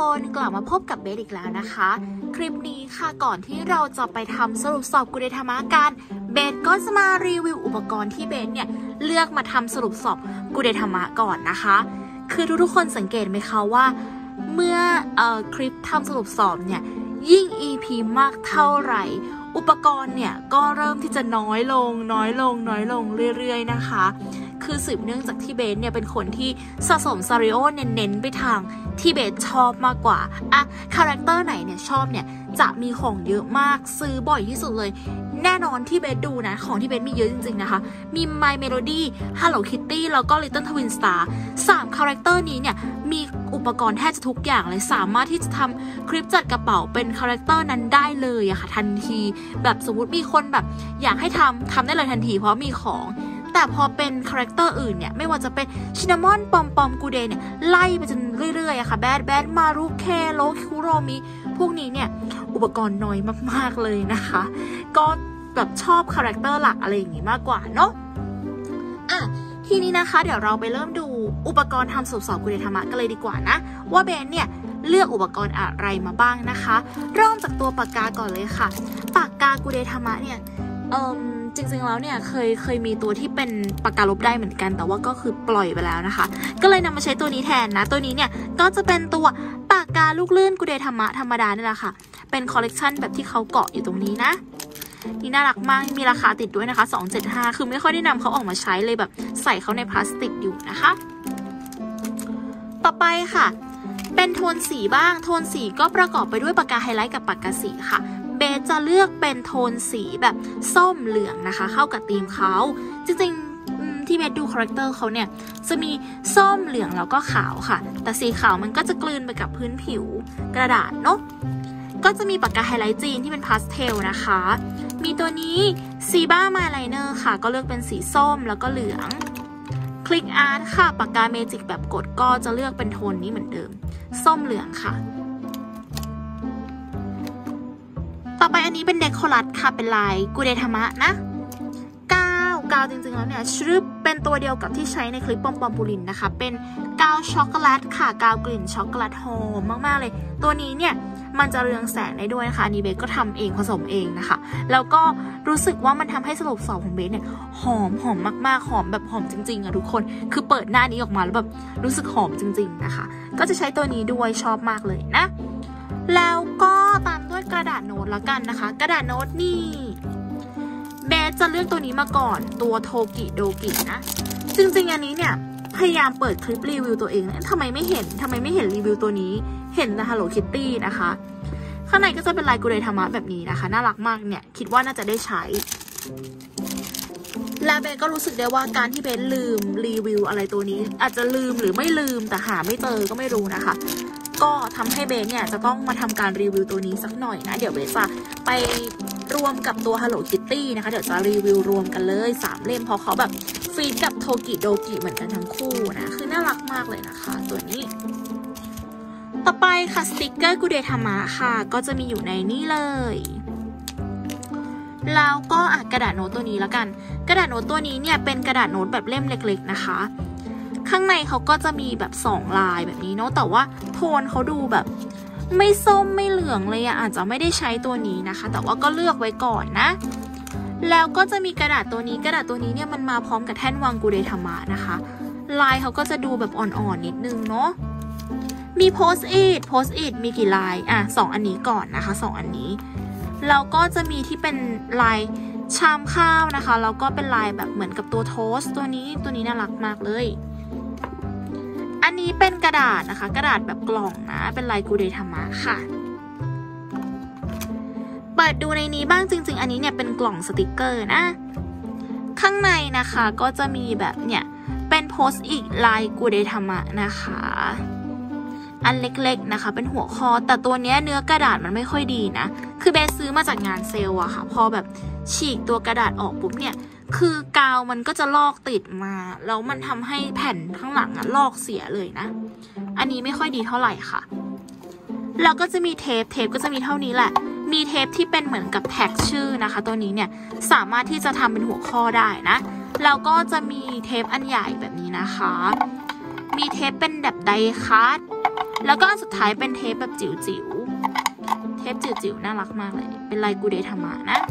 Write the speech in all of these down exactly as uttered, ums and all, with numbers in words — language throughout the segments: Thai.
คนกลับมาพบกับเบสอีกแล้วนะคะคลิปนี้ค่ะก่อนที่เราจะไปทำสรุปสอบกุเดธรรมะกันเบสก็จะมารีวิวอุปกรณ์ที่เบสเนี่ยเลือกมาทำสรุปสอบกุเดธรรมะก่อนนะคะคือทุกๆคนสังเกตไหมคะว่าเมื่อเอ่อคลิปทำสรุปสอบเนี่ยยิ่ง อี พี มากเท่าไหร่อุปกรณ์เนี่ยก็เริ่มที่จะน้อยลงน้อยลงน้อยลงเรื่อยๆนะคะคือสืบเนื่องจากที่เบสเนี่ยเป็นคนที่สะสมซาริโอเน้นๆไปทางที่เบสชอบมากกว่าอะคาแรคเตอร์ไหนเนี่ยชอบเนี่ยจะมีของเยอะมากซื้อบ่อยที่สุดเลยแน่นอนที่เบสดูนะของที่เบสมีเยอะจริงๆนะคะมี My Melody Hello Kitty แล้วก็ Little Twin Star สามคาแรคเตอร์นี้เนี่ยมีอุปกรณ์แทบจะทุกอย่างเลยสามารถที่จะทำคลิปจัดกระเป๋าเป็นคาแรคเตอร์นั้นได้เลยอะค่ะทันทีแบบสมมติมีคนแบบอยากให้ทำทำได้เลยทันทีเพราะมีของแต่พอเป็นคาแรคเตอร์อื่นเนี่ยไม่ว่าจะเป็นชินามอนปอมปอมกูเดเนี่ยไล่ไปจนเรื่อยๆอะค่ะแบดแบดมารุเคโลคุโรมิพวกนี้เนี่ยอุปกรณ์น้อยมากๆเลยนะคะก็แบบชอบคาแรคเตอร์หลักอะไรอย่างงี้มากกว่าเนาะอ่ะทีนี้นะคะเดี๋ยวเราไปเริ่มดูอุปกรณ์ทำสอบสอบกุเดธรรมะกันเลยดีกว่านะว่าเบนเนี่ยเลือกอุปกรณ์อะไรมาบ้างนะคะเริ่มจากตัวปากกาก่อนเลยค่ะปากกากุเดธรรมะเนี่ยเอ่อจริงๆแล้วเนี่ยเคยเคยมีตัวที่เป็นปากกาลบได้เหมือนกันแต่ว่าก็คือปล่อยไปแล้วนะคะก็เลยนำมาใช้ตัวนี้แทนนะตัวนี้เนี่ยก็จะเป็นตัวปากกาลูกลื่นกุเดธรรมะธรรมดานี่แหละค่ะเป็นคอลเลกชันแบบที่เขาเกาะอยู่ตรงนี้นะนี่น่ารักมากมีราคาติดด้วยนะคะสองร้อยเจ็ดสิบห้าคือไม่ค่อยได้นำเขาออกมาใช้เลยแบบใส่เขาในพลาสติกอยู่นะคะต่อไปค่ะเป็นโทนสีบ้างโทนสีก็ประกอบไปด้วยปากกาไฮไลท์กับปากกาสีค่ะเบสจะเลือกเป็นโทนสีแบบส้มเหลืองนะคะเข้ากับธีมเขาจริงๆที่เบสดูคาแรคเตอร์เขาเนี่ยจะมีส้มเหลืองแล้วก็ขาวค่ะแต่สีขาวมันก็จะกลืนไปกับพื้นผิวกระดาษเนาะก็จะมีปากกาไฮไลท์จีนที่เป็นพาสเทลนะคะมีตัวนี้ซีบ้ามาไลเนอร์ค่ะก็เลือกเป็นสีส้มแล้วก็เหลืองคลิกอาร์ตค่ะปากกาเมจิกแบบกดก็จะเลือกเป็นโทนนี้เหมือนเดิมส้มเหลืองค่ะต่อไปอันนี้เป็นเดคอรัสค่ะเป็นลายกุเดธรรมะนะกาวกาวจริงๆแล้วเนี่ยชื่อเป็นตัวเดียวกับที่ใช้ในคลิปปอมปอมปูลินนะคะเป็นกาวช็อกโกแลตค่ะกาวกลิ่นช็อกโกแลตหอมมากๆเลยตัวนี้เนี่ยมันจะเรืองแสงได้ด้วยนะคะอันนี้เบสก็ทำเองผสมเองนะคะแล้วก็รู้สึกว่ามันทำให้สรุปสอบของเบสเนี่ยหอมหอมมากๆหอมแบบหอมจริงๆอะทุกคนคือเปิดหน้านี้ออกมาแล้วแบบรู้สึกหอมจริงๆนะคะก็จะใช้ตัวนี้ด้วยชอบมากเลยนะแล้วก็ตามด้วยกระดาษโน้ตแล้วกันนะคะกระดาษโน้ตนี่เบสจะเลือกตัวนี้มาก่อนตัวโทกิโดกินะจริงๆอันนี้เนี่ยพยายามเปิดคลิปรีวิวตัวเองนะทำไมไม่เห็นทำไมไม่เห็นรีวิวตัวนี้เห็นแต่ Hello Kitty นะคะข้างในก็จะเป็นลายกุเดธรรมะแบบนี้นะคะน่ารักมากเนี่ยคิดว่าน่าจะได้ใช้และเบสก็รู้สึกได้ว่าการที่เบสลืมรีวิวอะไรตัวนี้อาจจะลืมหรือไม่ลืมแต่หาไม่เจอก็ไม่รู้นะคะก็ทำให้เบสเนี่ยจะต้องมาทำการรีวิวตัวนี้สักหน่อยนะเดี๋ยวเบสจะไปรวมกับตัว Hello Kitty นะคะเดี๋ยวจะรีวิวรวมกันเลยสามเล่มเพราะเขาแบบฟีดกับโทกิโดกิเหมือนกันทั้งคู่นะคือน่ารักมากเลยนะคะตัวนี้ต่อไปค่ะสติกเกอร์กุเดธรรมะค่ะก็จะมีอยู่ในนี่เลยแล้วก็อ่ะกระดาษโน้ตตัวนี้แล้วกันกระดาษโน้ตตัวนี้เนี่ยเป็นกระดาษโน้ตแบบเล่มเล็กๆนะคะข้างในเขาก็จะมีแบบสองลายแบบนี้เนาะแต่ว่าโทนเขาดูแบบไม่ส้มไม่เหลืองเลยอะอาจจะไม่ได้ใช้ตัวนี้นะคะแต่ว่าก็เลือกไว้ก่อนนะแล้วก็จะมีกระดาษตัวนี้กระดาษตัวนี้เนี่ยมันมาพร้อมกับแท่นวางกุเดธรรมะนะคะลายเขาก็จะดูแบบอ่อนๆนิดนึงเนาะมีโพสต์อิทโพสต์อิทมีกี่ลายอ่ะสองอันนี้ก่อนนะคะสองอันนี้แล้วก็จะมีที่เป็นลายชามข้าวนะคะแล้วก็เป็นลายแบบเหมือนกับตัวโทสต์ตัวนี้ตัวนี้น่ารักมากเลยอันนี้เป็นกระดาษนะคะกระดาษแบบกล่องนะเป็นลายกุเดธรรมะค่ะเปิดดูในนี้บ้างจริงๆอันนี้เนี่ยเป็นกล่องสติกเกอร์นะข้างในนะคะก็จะมีแบบเนี่ยเป็นโพสต์อีกลายกุเดธรรมะนะคะอันเล็กๆนะคะเป็นหัวข้อแต่ตัวเนี้ยเนื้อกระดาษมันไม่ค่อยดีนะคือเบสซื้อมาจากงานเซลล์อะค่ะพอแบบฉีกตัวกระดาษออกปุ๊บเนี่ยคือกาวมันก็จะลอกติดมาแล้วมันทำให้แผ่นข้างหลังอะลอกเสียเลยนะอันนี้ไม่ค่อยดีเท่าไหร่ค่ะแล้วก็จะมีเทปเทปก็จะมีเท่านี้แหละมีเทปที่เป็นเหมือนกับแท็กชื่อนะคะตัวนี้เนี่ยสามารถที่จะทำเป็นหัวข้อได้นะแล้วก็จะมีเทปอันใหญ่แบบนี้นะคะมีเทปเป็นแบบไดคัตแล้วก็อันสุดท้ายเป็นเทปแบบจิ๋วๆเทปจิ๋วๆน่ารักมากเลยเป็นลายกูเดทามะนะ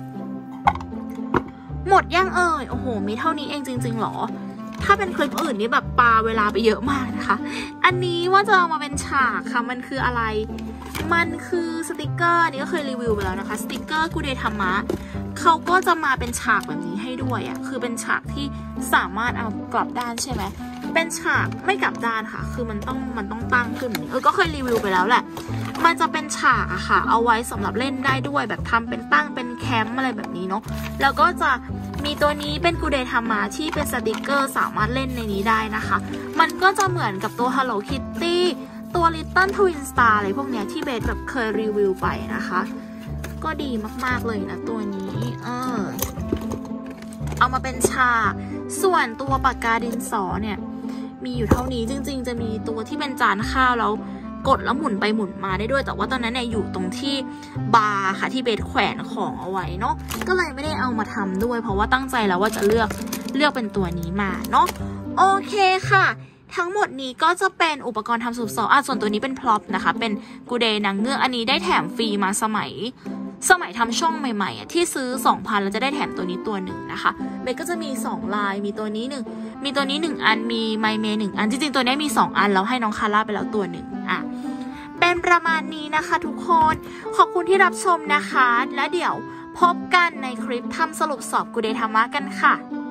หมดยังเอ่ยโอ้โหมีเท่านี้เองจริงๆหรอถ้าเป็นคลิปอื่นนี่แบบปาเวลาไปเยอะมากนะคะอันนี้ว่าจะเอามาเป็นฉากค่ะมันคืออะไรมันคือสติกเกอร์นี่ก็เคยรีวิวไปแล้วนะคะสติกเกอร์กูเดทามะเขาก็จะมาเป็นฉากแบบนี้ให้ด้วยอ่ะคือเป็นฉากที่สามารถเอากลับด้านใช่ไหมเป็นฉากไม่กลับด้านค่ะคือมันต้องมันต้องตั้งขึ้นเออก็เคยรีวิวไปแล้วแหละมันจะเป็นฉากอะค่ะเอาไว้สำหรับเล่นได้ด้วยแบบทำเป็นตั้งเป็นแคมป์อะไรแบบนี้เนาะแล้วก็จะมีตัวนี้เป็นกูเดทามะที่เป็นสติกเกอร์สามารถเล่นในนี้ได้นะคะมันก็จะเหมือนกับตัว Hello Kitty ตัว Little Twin Star อะไรพวกเนี้ยที่เบสแบบเคยรีวิวไปนะคะก็ดีมากๆเลยนะตัวนี้เออเอามาเป็นฉากส่วนตัวปากกาดินสอเนี่ยมีอยู่เท่านี้จริงๆจะมีตัวที่เป็นจานข้าวแล้วกดแล้วหมุนไปหมุนมาได้ด้วยแต่ว่าตอนนั้นเนี่ยอยู่ตรงที่บาร์ค่ะที่เบสแขวนของเอาไว้เนาะก็เลยไม่ได้เอามาทำด้วยเพราะว่าตั้งใจแล้วว่าจะเลือกเลือกเป็นตัวนี้มาเนาะโอเคค่ะทั้งหมดนี้ก็จะเป็นอุปกรณ์ทำสูตรสอบอ่ะส่วนตัวนี้เป็นพร็อพนะคะเป็นกูเดนางเงือกอันนี้ได้แถมฟรีมาสมัยสมัยทำช่องใหม่ๆอ่ะที่ซื้อ สองพัน แล้วจะได้แถมตัวนี้ตัวหนึ่งนะคะเบสก็จะมีสองลายมีตัวนี้หนึ่งมีตัวนี้หนึ่งอันมีไมเมย์หนึ่งอันจริงๆตัวนี้มีสองอันแล้วให้น้องคาร่าไปแล้วตัวหนึ่งอ่ะเป็นประมาณนี้นะคะทุกคนขอบคุณที่รับชมนะคะและเดี๋ยวพบกันในคลิปทำสรุปสอบกูเดทามะกันค่ะ